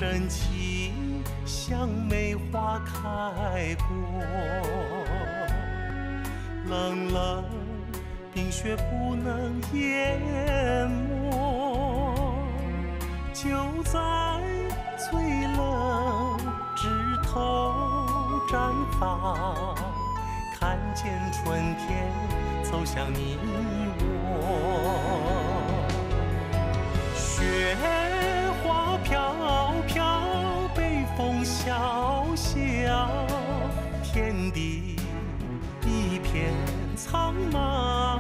深情像梅花开过，冷冷冰雪不能淹没，就在最冷枝头绽放，看见春天走向你我。雪花飘飘，北风萧萧，天地一片苍茫。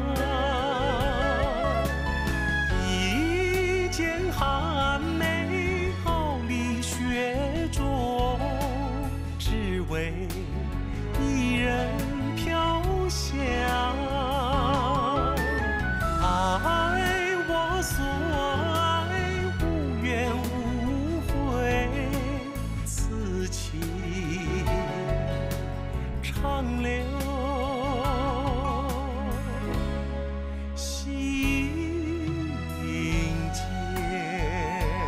一剑寒梅傲立雪中，只为一人飘香。爱我所爱，无怨无悔，此情长留心间。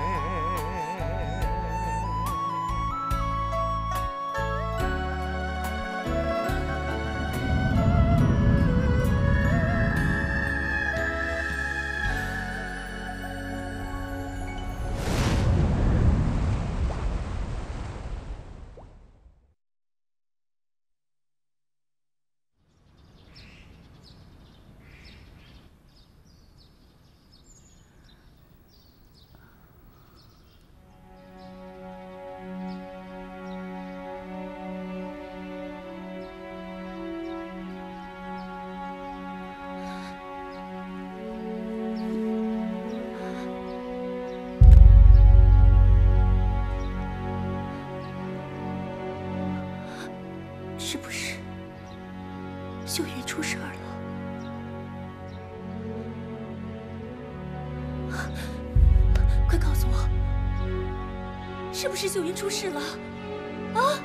是不是秀云出事儿了？快告诉我，是不是秀云出事了？啊！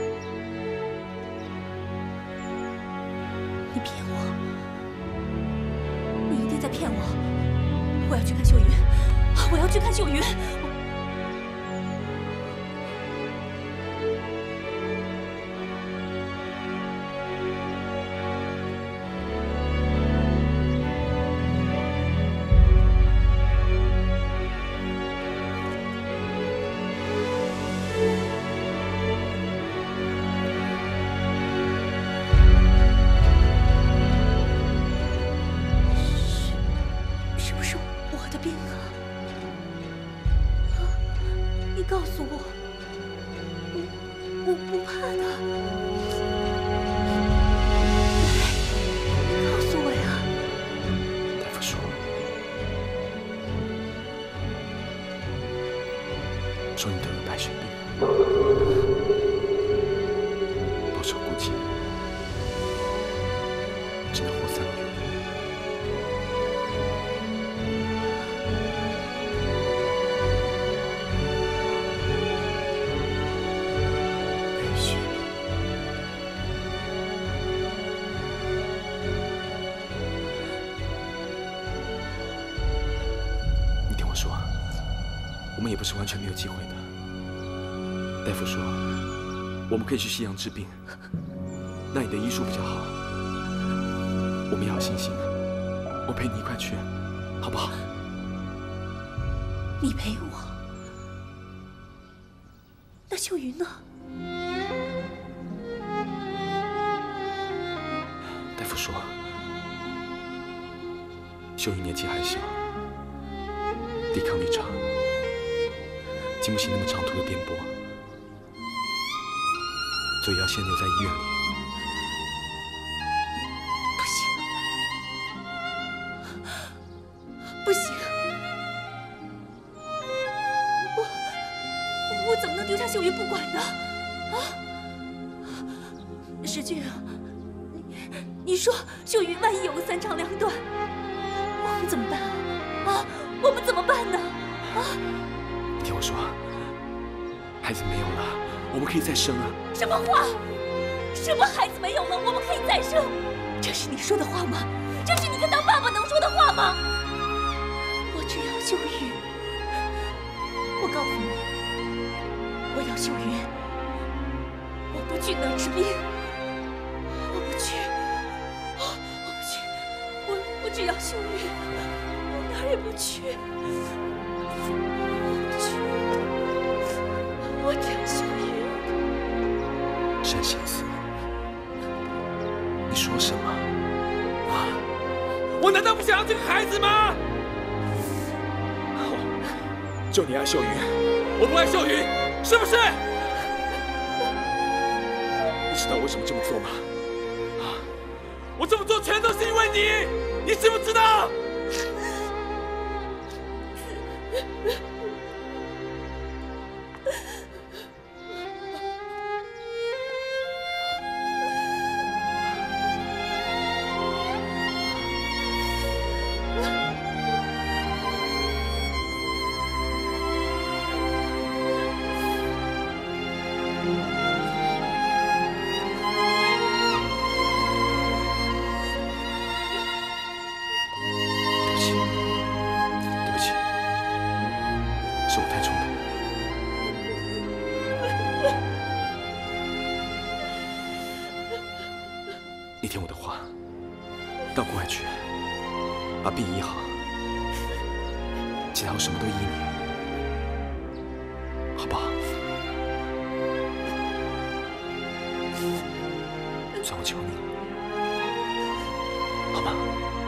你骗我！你一定在骗我！我要去看秀云，我要去看秀云！告诉我，我不怕的。你告诉我呀！ 大夫说你得了白血病，保守估计只能活3个月。 我们也不是完全没有机会的。大夫说，我们可以去西洋治病，那你的医术比较好。我们要有信心，我陪你一块去，好不好？ 你陪我？那秀云呢？ 大夫说，秀云年纪还小，抵抗力差。 经不起那么长途的颠簸，所以要先留在医院里。 不行，我怎么能丢下秀云不管呢？啊，石俊啊，你说秀云万一有个3长2短，我们怎么办啊？啊，我们怎么办呢？啊！ 听我说，孩子没有了，我们可以再生啊！ 什么话？什么孩子没有了，我们可以再生？这是你说的话吗？这是你个当爸爸能说的话吗？我只要秀玉。我告诉你， 我要秀云，我不去那儿治病，我不去，我不去，我只要秀云，我哪儿也不去，我不去，我只要秀云。 单心思，你说什么？啊？我难道不想要这个孩子吗？就你爱秀云，我不爱秀云，是不是？你知道我为什么这么做吗？啊！我这么做全都是因为你，你知不知道？你听我的话，到国外去，把病医好，其他我什么都依你，好不好？算我求你，好吗？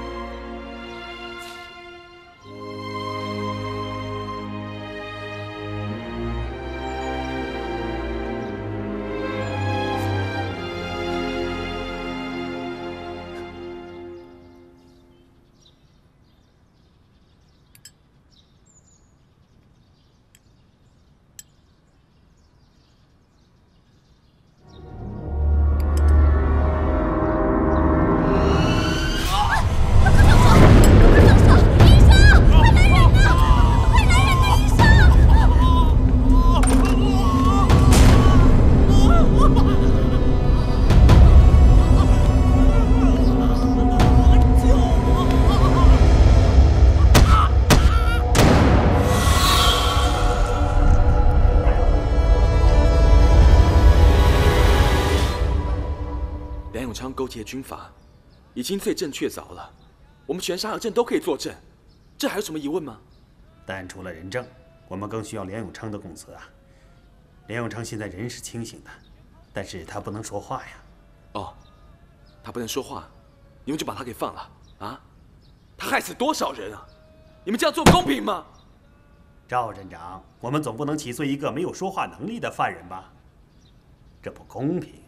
勾结军阀，已经罪证确凿了，我们全沙河镇都可以作证，这还有什么疑问吗？ 但除了人证，我们更需要梁永昌的供词啊。梁永昌现在人是清醒的，但是他不能说话呀。 哦，他不能说话，你们就把他给放了啊？他害死多少人啊？你们这样做公平吗？ 赵镇长，我们总不能起诉一个没有说话能力的犯人吧？这不公平。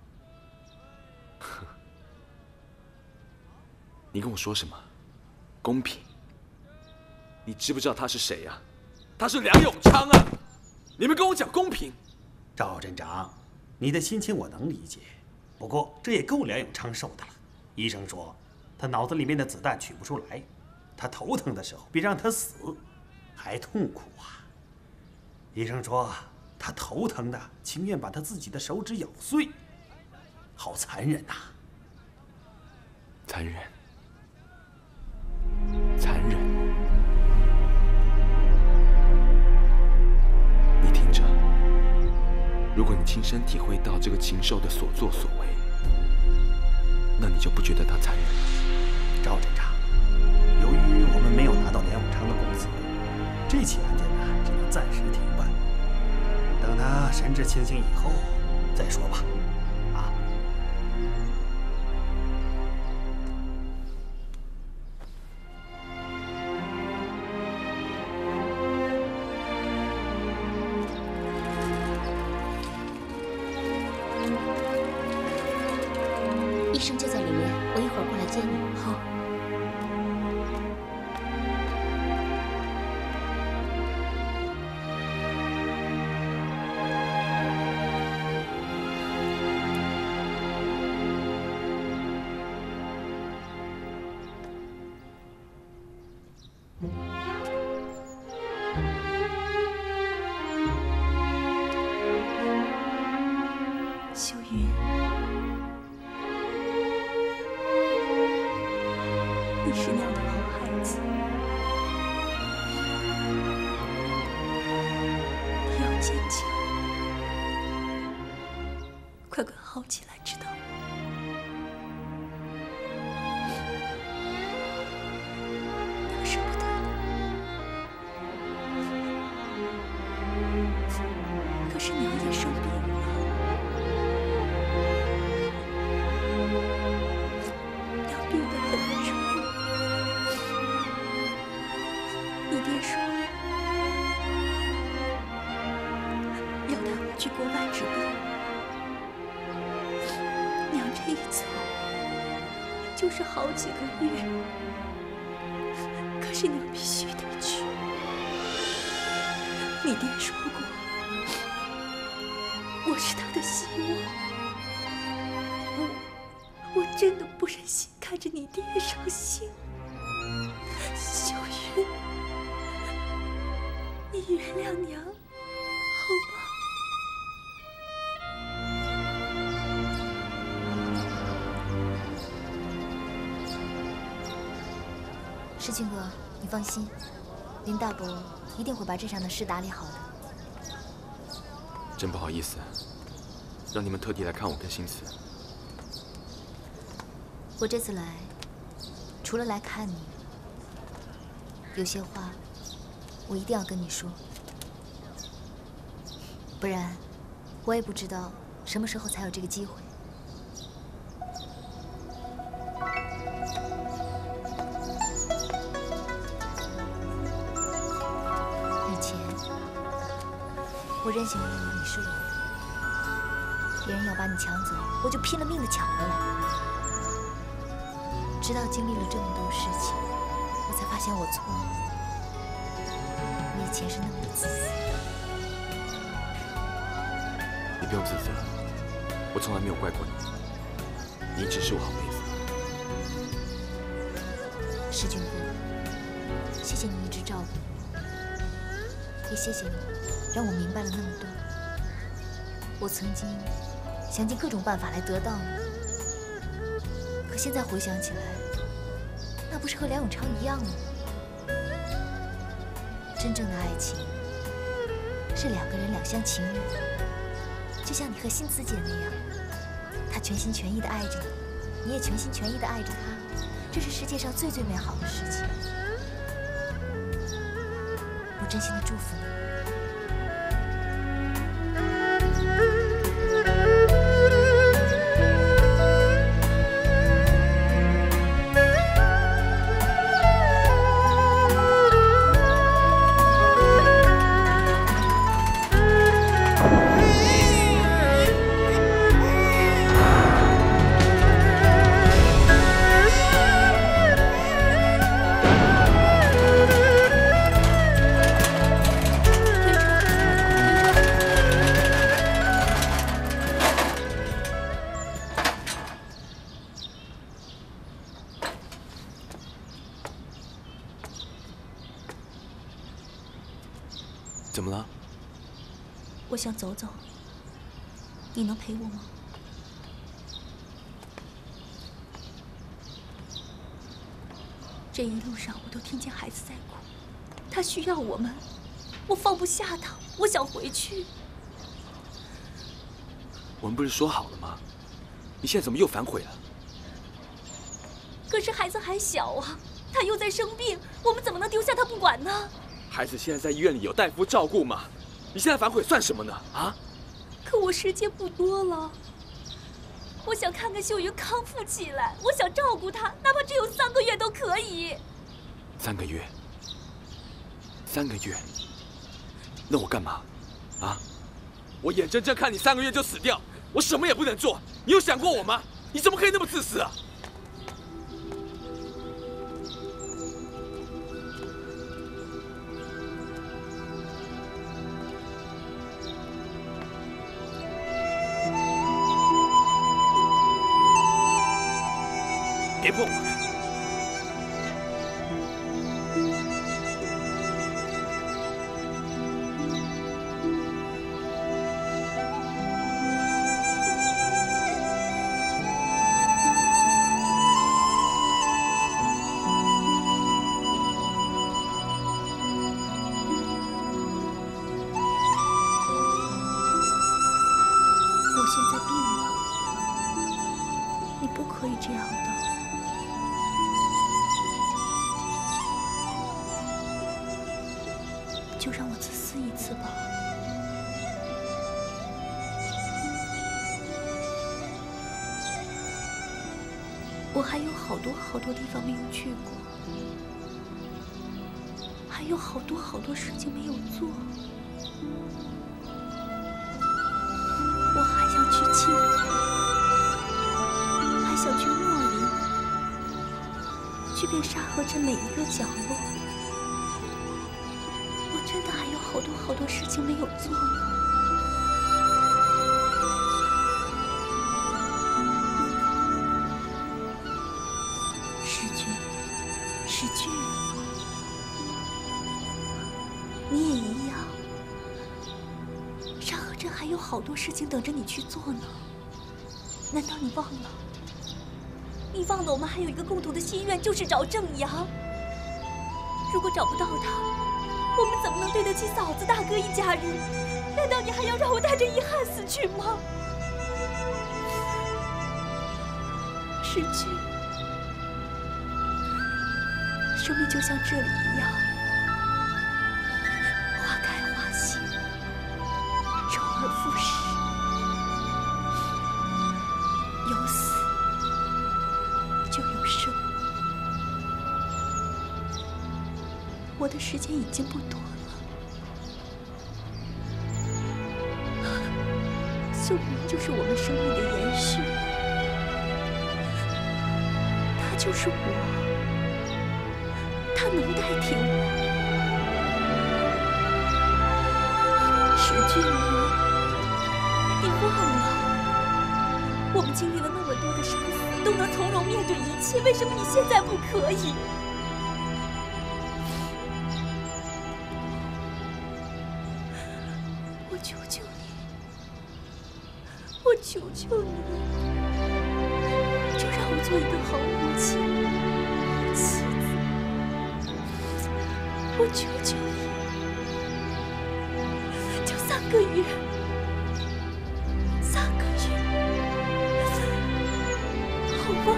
你跟我说什么？公平？你知不知道他是谁呀？他是梁永昌啊！你们跟我讲公平？ 赵镇长，你的心情我能理解，不过这也够梁永昌受的了。医生说他脑子里面的子弹取不出来，他头疼的时候比让他死还痛苦啊。医生说他头疼的情愿把他自己的手指咬碎，好残忍呐！ 残忍，残忍！你听着，如果你亲身体会到这个禽兽的所作所为，那你就不觉得他残忍了。 赵镇长，由于我们没有拿到梁永昌的供词，这起案件呢只能暂时停办，等他神志清醒以后再说吧。啊。 医生就在里面，我一会儿过来接你。好。 秀云，你是娘的好孩子，你要坚强。 快快好起来，知道吗？娘舍不得你，可是娘也生病了。 病得很难受，你爹说要带我去国外治病，娘这一走就是好几个月，可是娘必须得去。你爹说过，我是他的希望。 我真的不忍心看着你爹伤心，秀云，你原谅娘，好吗？ 世俊哥，你放心，林大伯一定会把镇上的事打理好的。 真不好意思，让你们特地来看我跟新慈。 我这次来，除了来看你，有些话我一定要跟你说，不然我也不知道什么时候才有这个机会。以前我任性的以为你是我，别人要把你抢走，我就拼了命的抢回来。 直到经历了这么多事情，我才发现我错了。我以前是那么的自私。 你不用自责，我从来没有怪过你，你一直是我好妹子。 世俊哥，谢谢你一直照顾我，也谢谢你让我明白了那么多。我曾经想尽各种办法来得到你。 可现在回想起来，那不是和梁永昌一样吗？真正的爱情是两个人两厢情愿，就像你和新慈姐那样，她全心全意的爱着你，你也全心全意的爱着她，这是世界上最最美好的事情。我真心的祝福你。 怎么了？ 我想走走，你能陪我吗？这一路上我都听见孩子在哭，他需要我们，我放不下他，我想回去。 我们不是说好了吗？你现在怎么又反悔了？ 可是孩子还小啊，他又在生病，我们怎么能丢下他不管呢？ 孩子现在在医院里有大夫照顾嘛？你现在反悔算什么呢？啊！ 可我时间不多了，我想看看秀云康复起来，我想照顾她，哪怕只有3个月都可以。 3个月，3个月，那我干嘛？啊！我眼睁睁看你3个月就死掉，我什么也不能做，你有想过我吗？你怎么可以那么自私啊？ 别碰我！ 我现在病了， 可以这样的。就让我自私一次吧。我还有好多好多地方没有去过，还有好多好多事情没有做。我还想去青海，还想去莫林，去遍沙河镇每一个角落。我真的还有好多好多事情没有做呢。世君，你也一样。沙河镇还有好多事情等着你去做呢。难道你忘了？你忘了我们还有一个共同的心愿，就是找正阳。如果找不到他，我们怎么能对得起嫂子大哥一家人？难道你还要让我带着遗憾死去吗？世君。生命就像这里一样，花开花谢，周而复始，有死就有生。我的时间已经不多了，秀云就是我们生命的延续，她就是我。他能代替我，石俊你忘了？我们经历了那么多的生死，都能从容面对一切，为什么你现在不可以？我求求你，我求求你，就让我做一个好母亲。我求求你，就3个月，3个月，好吧？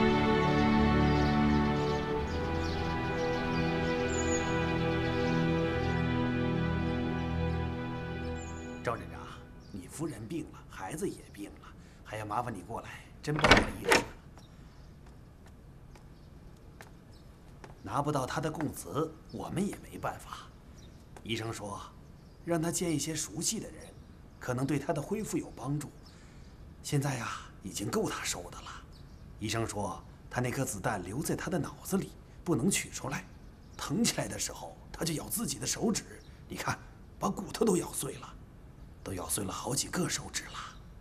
赵镇长，你夫人病了，孩子也病了，还要麻烦你过来，真不好意思。拿不到他的供词，我们也没办法。医生说，让他见一些熟悉的人，可能对他的恢复有帮助。现在呀，已经够他受的了。医生说，他那颗子弹留在他的脑子里，不能取出来。疼起来的时候，他就咬自己的手指，你看，把骨头都咬碎了，都咬碎了好几个手指了。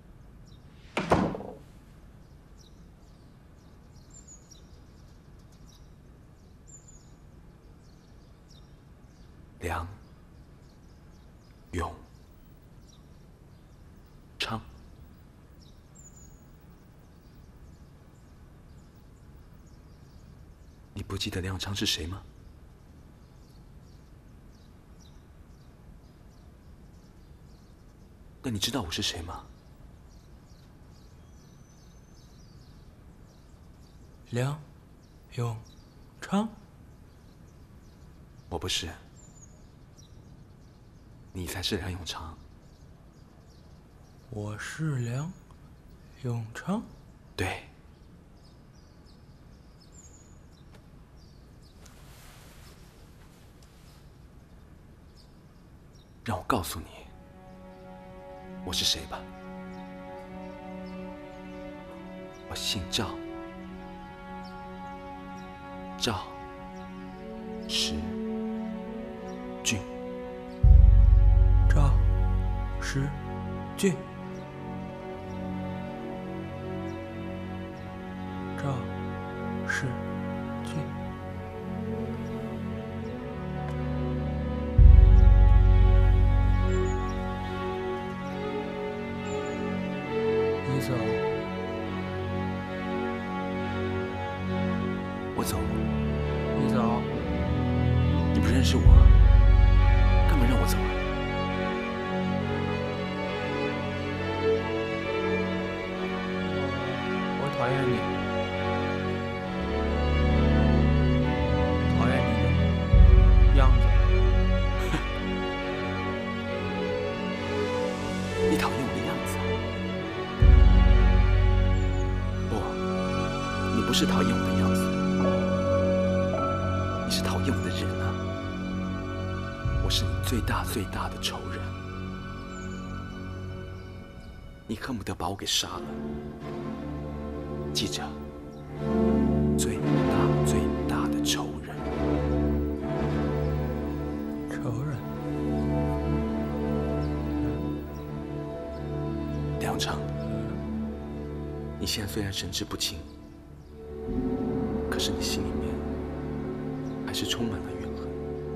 梁永昌，你不记得梁永昌是谁吗？那你知道我是谁吗？ 梁永昌， 我不是。你才是梁永昌。 我是梁永昌。 对。让我告诉你，我是谁吧。我姓赵，赵时俊。 赵时俊，赵时俊，你走， 我走， 你走， 你不认识我，干嘛让我走啊？ 我讨厌你。 不是讨厌我的样子，你是讨厌我的人啊！我是你最大最大的仇人，你恨不得把我给杀了。记着，最大最大的仇人。 仇人。 梁长，你现在虽然神志不清，可是你心里面还是充满了怨恨，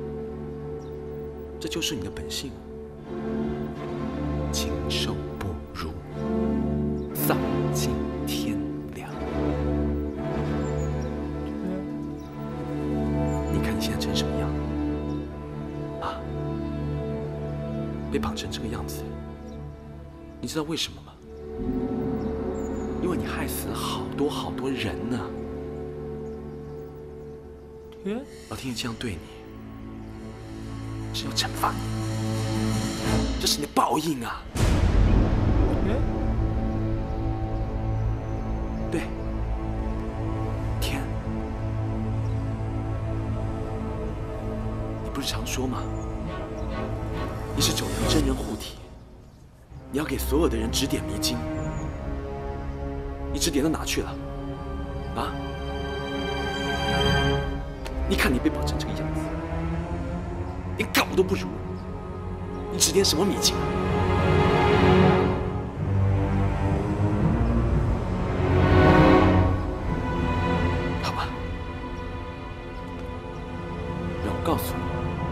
这就是你的本性。禽兽不如，丧尽天良。你看你现在成什么样啊？被绑成这个样子，你知道为什么吗？因为你害死了好多好多人呢。老天爷这样对你，是要惩罚你，这是你的报应啊！对，天，你不是常说吗？你是九阳真人护体，你要给所有的人指点迷津，你指点到哪去了？啊？你看你被绑成这个样子，连狗都不如，你指点什么迷津啊？好吧，让我告诉你，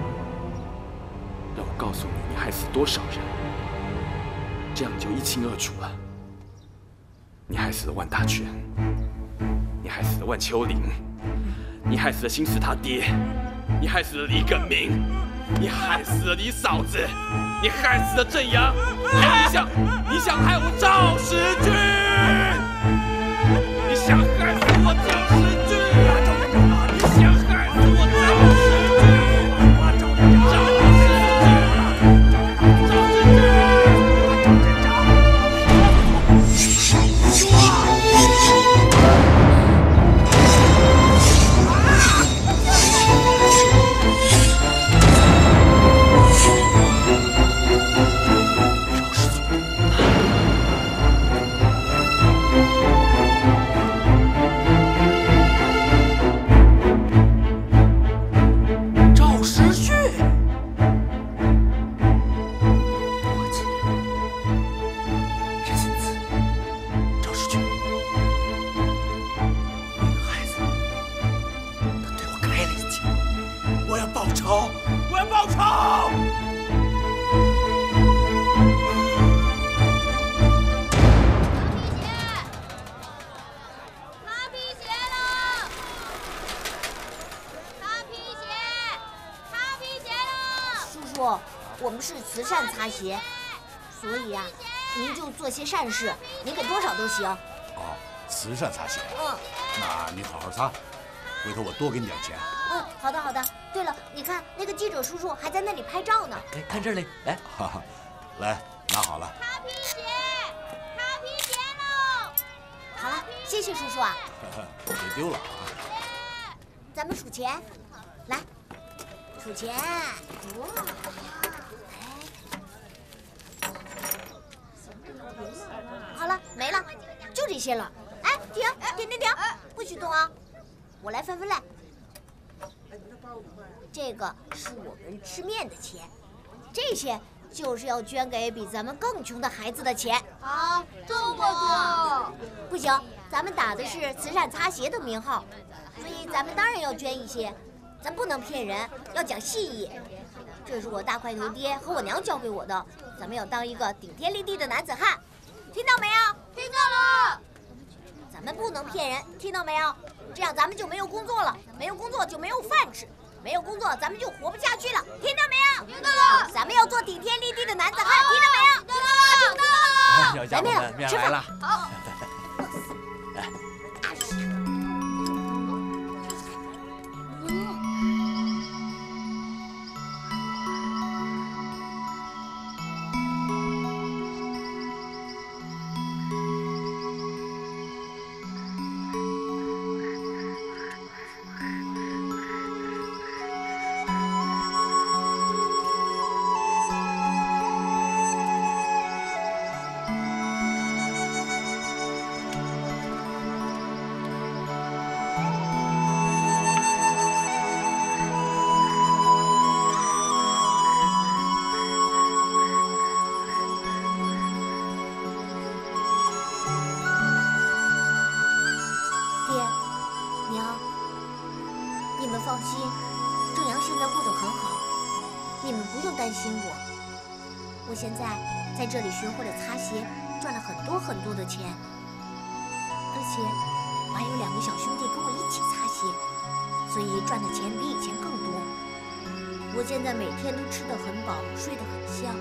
让我告诉你，你害死多少人，这样你就一清二楚了。你害死了万大全，你害死了万秋玲。你害死了新四他爹，你害死了李耿明，你害死了你嫂子，你害死了郑阳，还有你想害我赵时俊，你想害死我赵时俊，你想害死我赵时俊，赵时俊，赵我们是慈善擦鞋，所以啊，您就做些善事，您给多少都行。 哦，慈善擦鞋。那你好好擦，回头我多给你点钱。 好的好的。对了，你看那个记者叔叔还在那里拍照呢。 看这里，来， 哈哈，来拿好了。 擦皮鞋，擦皮鞋喽！好了，谢谢叔叔啊。 别丢了啊。 咱们数钱，来，数钱。好了，没了，就这些了。哎，停，不许动啊！我来分类。这个是我们吃面的钱，这些就是要捐给比咱们更穷的孩子的钱。 啊，这么多！ 不行，咱们打的是慈善擦鞋的名号，所以咱们当然要捐一些。咱不能骗人，要讲信义。这是我大块头爹和我娘教给我的，咱们要当一个顶天立地的男子汉，听到没有？ 听到了。 咱们不能骗人，听到没有？这样咱们就没有工作了，没有工作就没有饭吃，没有工作咱们就活不下去了，听到没有？ 听到了。 咱们要做顶天立地的男子汉，听到没有？ 听到了。 小家伙们，面来了。 好。 心我。我现在在这里学会了擦鞋，赚了很多很多的钱，而且我还有2个小兄弟跟我一起擦鞋，所以赚的钱比以前更多。我现在每天都吃得很饱，睡得很香。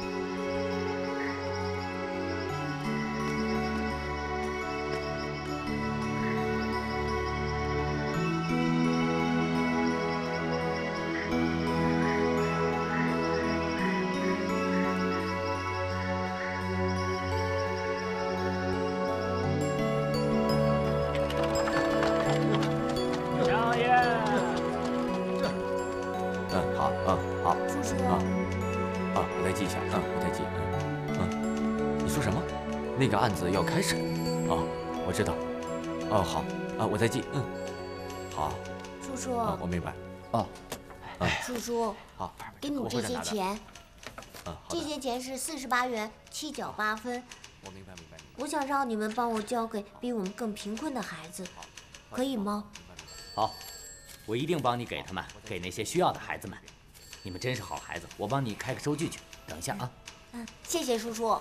那个案子要开审，哦，我知道，哦，好，啊，我再记，好， 叔叔， 我明白，哦， 叔叔， 好， 给你这些钱，这些钱是48元，7角8分， 我明白。 我想让你们帮我交给比我们更贫困的孩子，可以吗？ 好，我一定帮你给他们，给那些需要的孩子们。你们真是好孩子，我帮你开个收据去。等一下啊。 谢谢叔叔。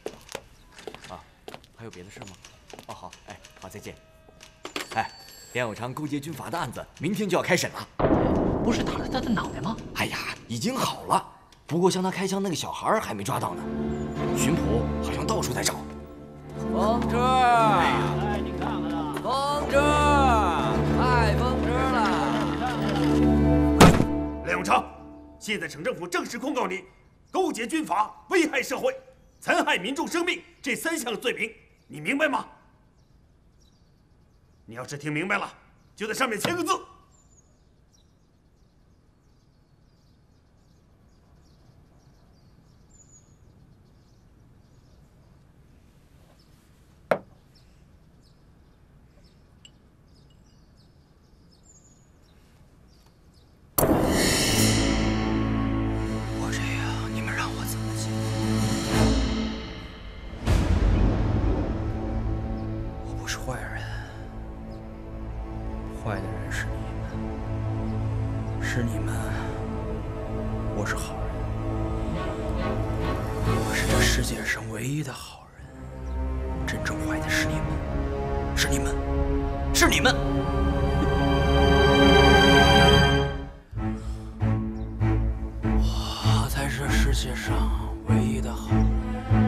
还有别的事吗？哦，好，好，再见。梁有昌勾结军阀的案子，明天就要开审了。 不是打了他的脑袋吗？ 哎呀，已经好了。不过向他开枪那个小孩还没抓到呢，巡捕好像到处在找。 风车，你看看啊，风车，太风车了。 梁永昌，现在省政府正式控告你勾结军阀、危害社会、残害民众生命这3项罪名，你明白吗？你要是听明白了，就在上面签个字。 我这样，你们让我怎么接？我不是坏人。坏的人是你们，是你们，我是好人，我是这世界上唯一的好人。真正坏的是你们，是你们，是你们！我才是世界上唯一的好人。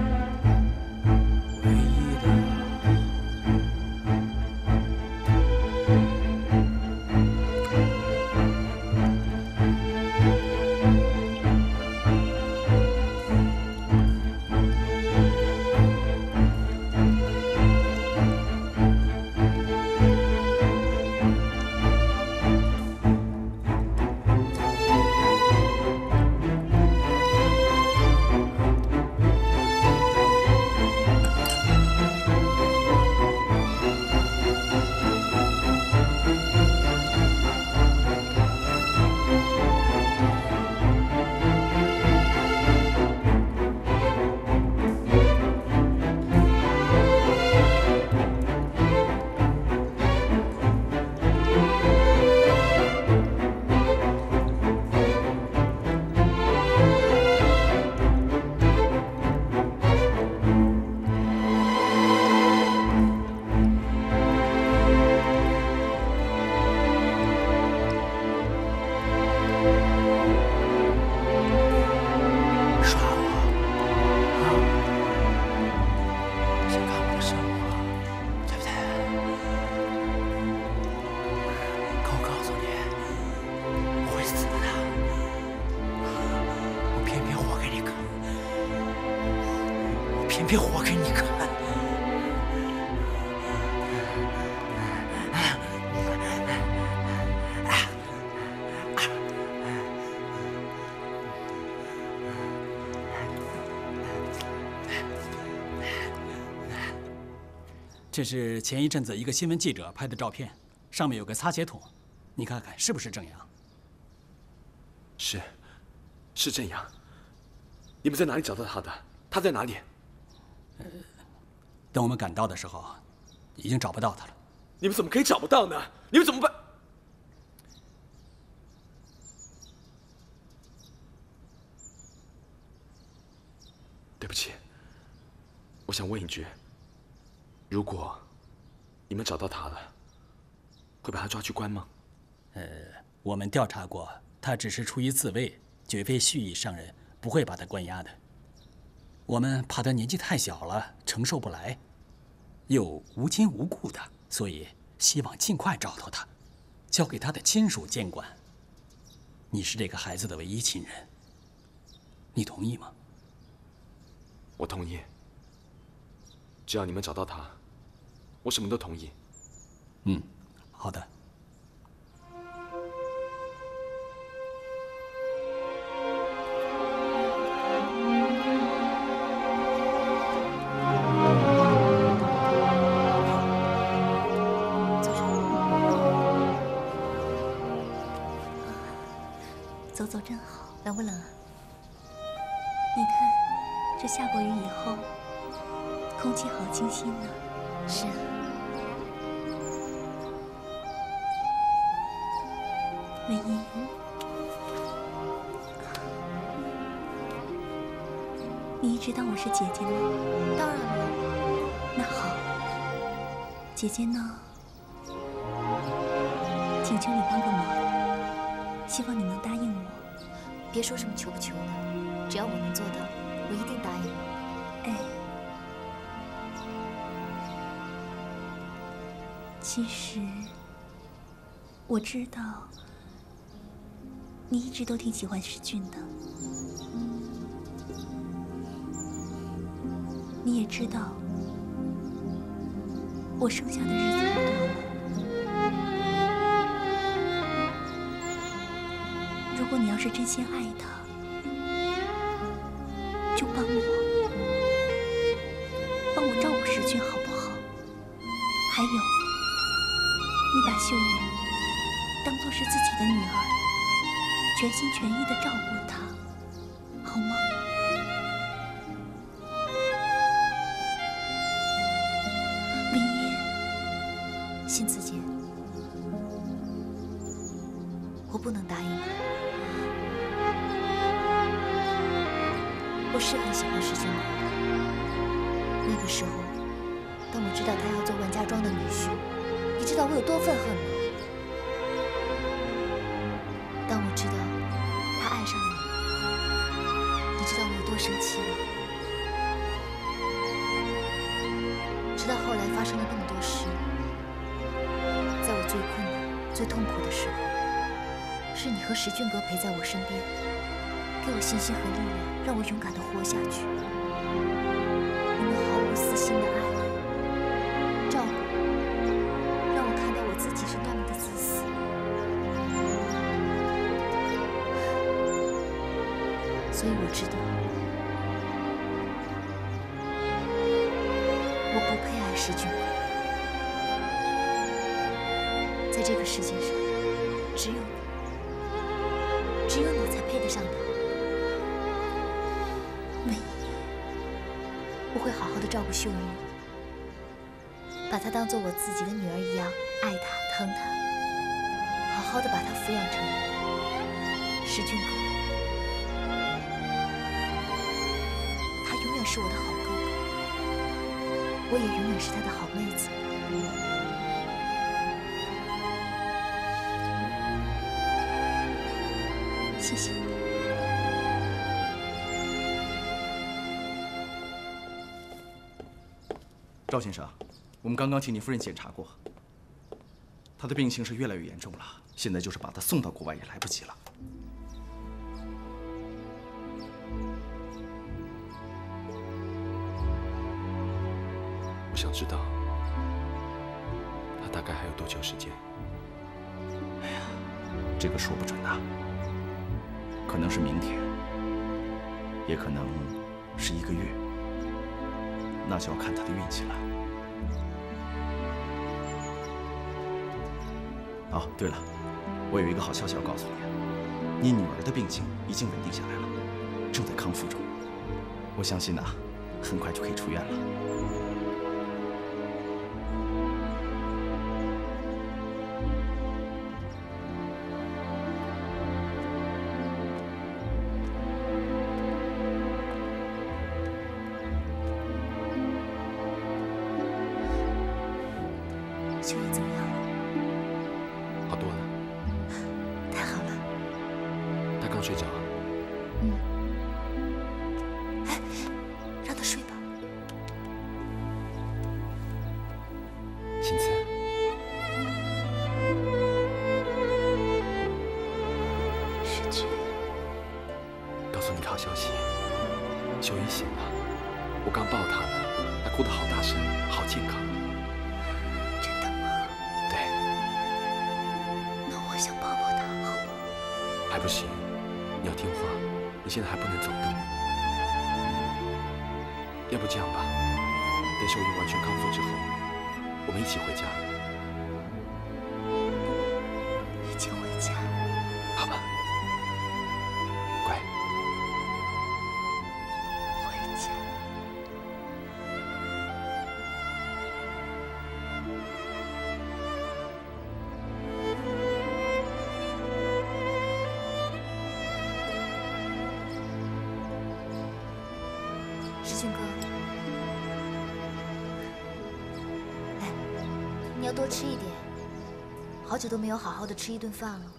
别活给你看！ 这是前一阵子一个新闻记者拍的照片，上面有个擦鞋桶，你看看是不是郑阳？ 是郑阳。你们在哪里找到他的？他在哪里？ 等我们赶到的时候，已经找不到他了。 你们怎么可以找不到呢？你们怎么办？ 不起，我想问一句：如果你们找到他了，会把他抓去关吗？ 我们调查过，他只是出于自卫，绝非蓄意伤人，不会把他关押的。我们怕他年纪太小了，承受不来，又无亲无故的，所以希望尽快找到他，交给他的亲属监管。你是这个孩子的唯一亲人，你同意吗？ 我同意。只要你们找到他，我什么都同意。 好的。 走走真好。 冷不冷啊？ 你看，这下过雨以后，空气好清新呢。 是啊。 文一，你一直当我是姐姐吗？ 当然了。 那好，姐姐呢，请求你帮个忙，希望你能答应我。 别说什么求不求的，只要我能做到，我一定答应你。 哎，其实我知道你一直都挺喜欢世俊的，你也知道我剩下的日子不多了。如果你要是真心爱他，就帮我照顾世俊好不好？还有，你把秀玉当作是自己的女儿，全心全意的照顾她，好吗？文一， 新子姐，我不能答应你。我是很喜欢世俊的。那个时候，当我知道他要做万家庄的女婿，你知道我有多愤恨吗？当我知道他爱上了你，你知道我有多生气吗？直到后来发生了那么多事，在我最困难、最痛苦的时候，是你和石俊阁陪在我身边，给我信心和力量，让我勇敢地活下去。你们毫无私心的爱我、照顾我，让我看到我自己是多么的自私。所以我知道，我不配爱石俊阁。在这个世界上，只有你才配得上他。 文一， 我会好好的照顾秀玉，把她当做我自己的女儿一样爱她、疼她，好好的把她抚养成石俊阁。他永远是我的好哥哥，我也永远是他的好妹子。 谢谢。 赵先生，我们刚刚请您夫人检查过，她的病情是越来越严重了，现在就是把她送到国外也来不及了。 我想知道他大概还有多久时间？ 哎呀，这个说不准呐，可能是明天，也可能是1个月，那就要看他的运气了。哦，对了，我有一个好消息要告诉你，你女儿的病情已经稳定下来了，正在康复中。我相信呐，很快就可以出院了。 秀英怎么样了？ 好多了。 太好了。 他刚睡着。 哎，让他睡吧。 新慈， 世君， 告诉你个好消息，秀英醒了。我刚抱她呢，她哭得好大声，好健康。 真的吗？ 对。 那我想抱抱她，好吗？ 还不行，你要听话，你现在还不能走动。要不这样吧，等秀英完全康复之后，我们一起回家。 一起回家？ 好吧，乖。 回家。世君哥，来，你要多吃一点。好久都没有好好的吃一顿饭了。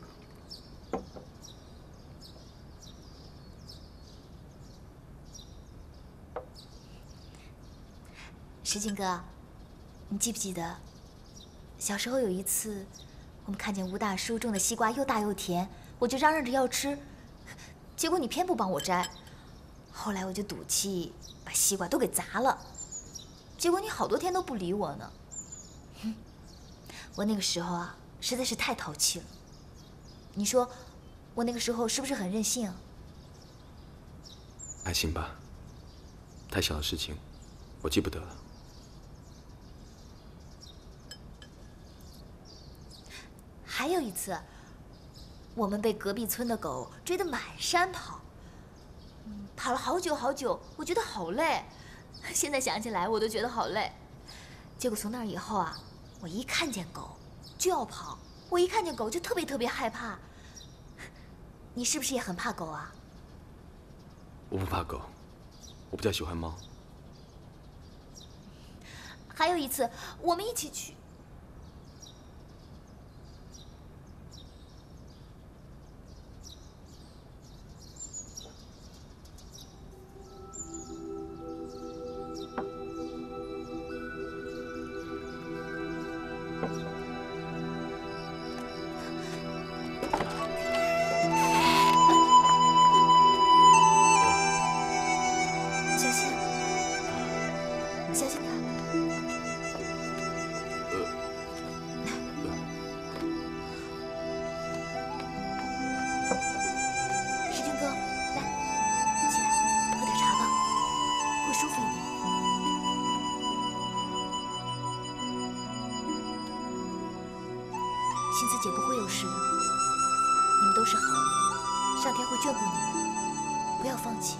世君哥，你记不记得，小时候有一次，我们看见吴大叔种的西瓜又大又甜，我就嚷嚷着要吃，结果你偏不帮我摘。后来我就赌气把西瓜都给砸了，结果你好多天都不理我呢。我那个时候啊，实在是太淘气了。你说，我那个时候是不是很任性啊？ 还行吧，太小的事情，我记不得了。 还有一次，我们被隔壁村的狗追得满山跑，跑了好久好久，我觉得好累。现在想起来，我都觉得好累。结果从那以后啊，我一看见狗就要跑，我一看见狗就特别害怕。你是不是也很怕狗啊？ 我不怕狗，我比较喜欢猫。 还有一次，我们一起去。新慈姐不会有事的，你们都是好人，上天会眷顾你们，不要放弃。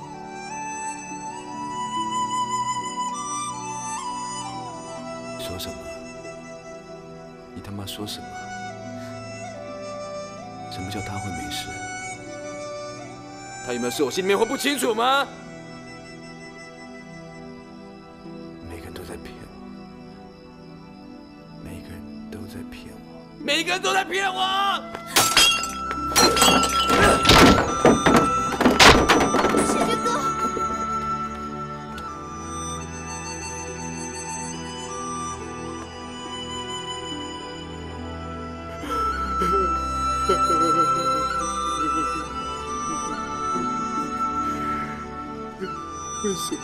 说什么？你他妈说什么？什么叫他会没事？他有没有事？我心里面会不清楚吗？每个人都在骗我，每个人都在骗我，每个人都在骗我！ 世君哥。 为什么？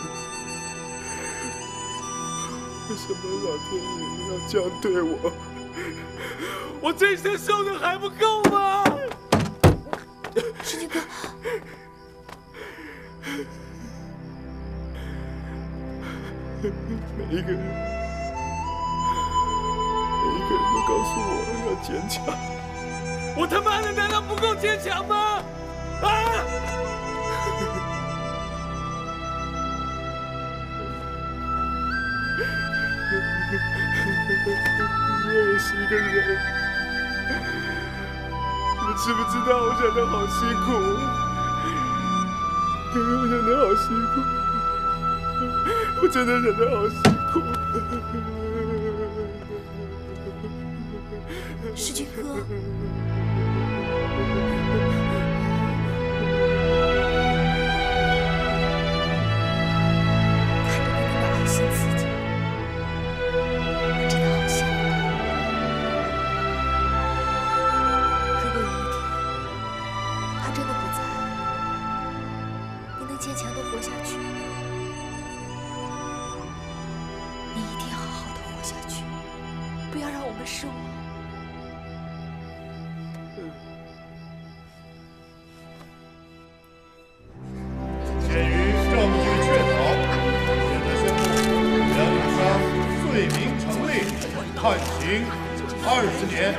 为什么老天爷要这样对我？我这一生受的还不够吗？ 世君哥， 每一个人都告诉我要坚强，我他妈的难道不够坚强吗？啊！我也是一个人，你知不知道我忍得好辛苦？我忍得好辛苦，我真的忍得好辛苦。 世军哥。看着你那么爱心刺激，我真的好羡慕你。如果有一天他真的不在，你能坚强地活下去，你一定要好好的活下去，不要让我们失望。 鉴于证据确凿，现在宣布袁武山罪名成立，判刑20年。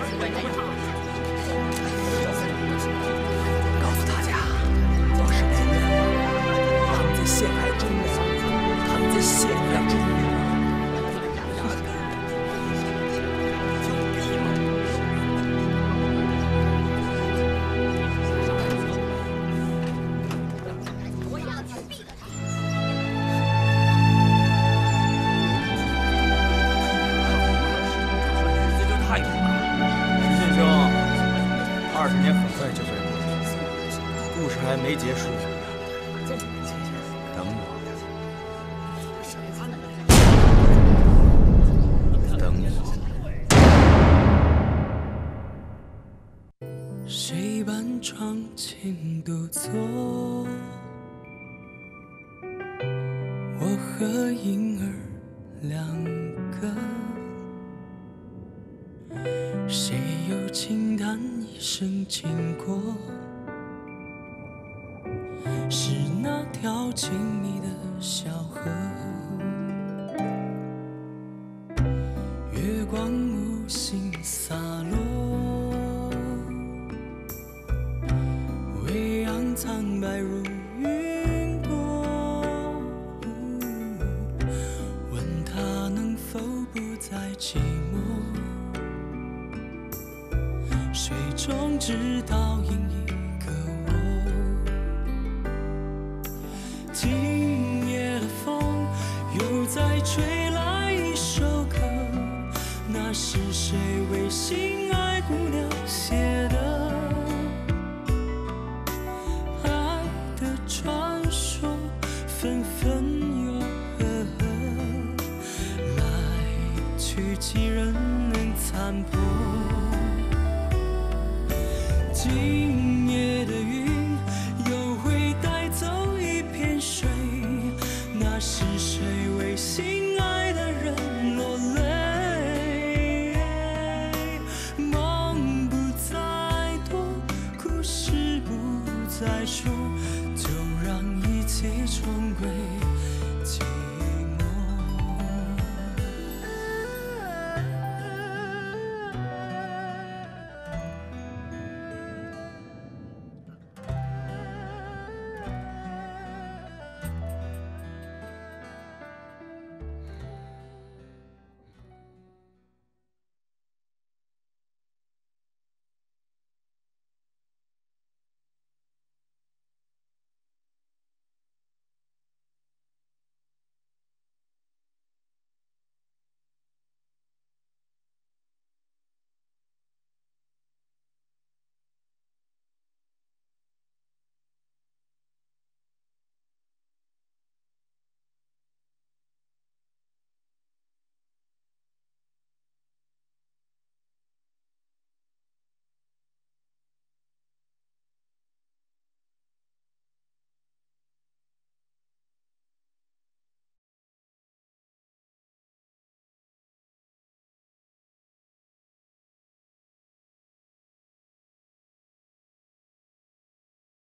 告诉大家，我是没人，他们在陷害中人，他们在陷害中人。 还没结束，等我，等我。 谁伴窗前独坐？我和婴儿两个，谁又轻叹一声经过？是那条静谧的小河，月光无心洒落，微阳苍白如云朵。问他能否不再寂寞，水中直倒映一个我。今夜的风又在吹来一首歌，那是谁为心爱姑娘写的？爱的传说分分又合合，来去几人能参破？今